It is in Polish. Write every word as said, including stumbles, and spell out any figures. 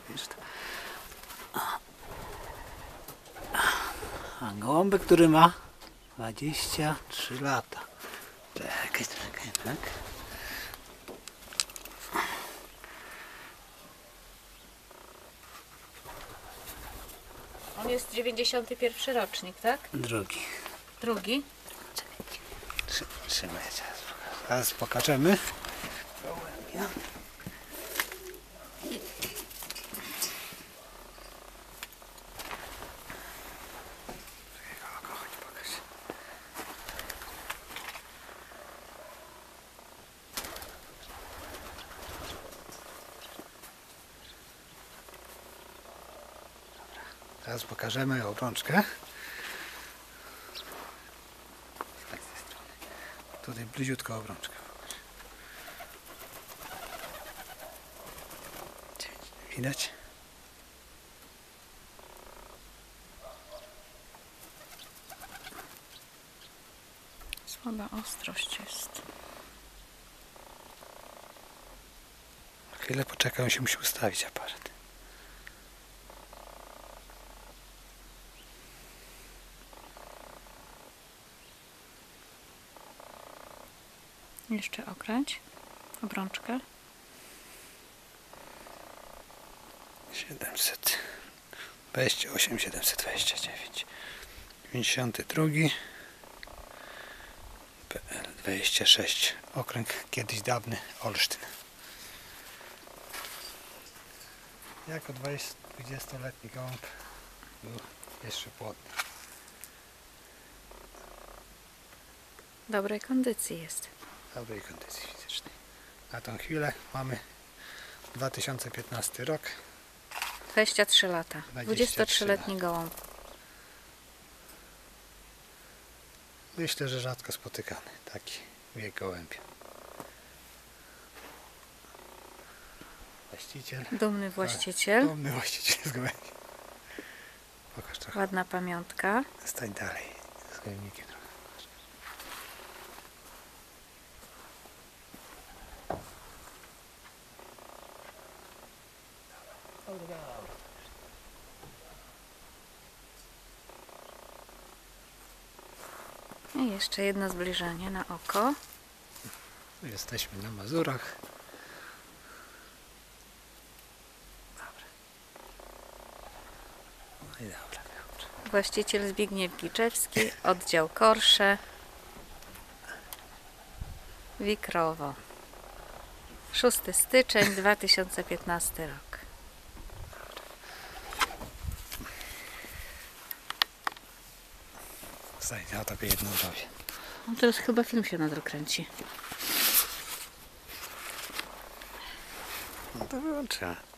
Widzisz to? A gołąbek, który ma dwadzieścia trzy lata. Czekaj, czekaj, tak? On jest dziewięćdziesiąty pierwszy rocznik, tak? Drugi. Drugi? Trzymaj, trzymaj, teraz pokażemy. Gołębia. Teraz pokażemy obrączkę. Tutaj bliziutko obrączkę. Widać? Słaba ostrość jest. Chwilę poczekaj, on się musi ustawić aparat. Jeszcze okręć obrączkę. siedemset dwadzieścia osiem, siedemset dwadzieścia dziewięć. dziewięćdziesiąty drugi. P L dwadzieścia sześć. Okręg kiedyś dawny Olsztyn. Jako dwudziestoletni gołąb był jeszcze płodny. Dobrej kondycji jest. Dobrej kondycji fizycznej. Na tą chwilę mamy dwa tysiące piętnasty rok. dwadzieścia trzy lata. dwudziestotrzyletni gołąb. Myślę, że rzadko spotykany taki wiek gołębia. Właściciel. Dumny właściciel. Dumny właściciel z gołębi. Pokaż trochę. Ładna pamiątka. Stań dalej z gołębnikiem trochę. I jeszcze jedno zbliżenie na oko. Jesteśmy na Mazurach. Dobra. No i dobra, dobra. Właściciel Zbigniew Giczewski, oddział Korsze, Wikrowo. szósty styczeń dwa tysiące piętnasty rok. Stań, ja tobie jedną zrobię. No teraz chyba film się nadrokręci. No to wyłączyłem.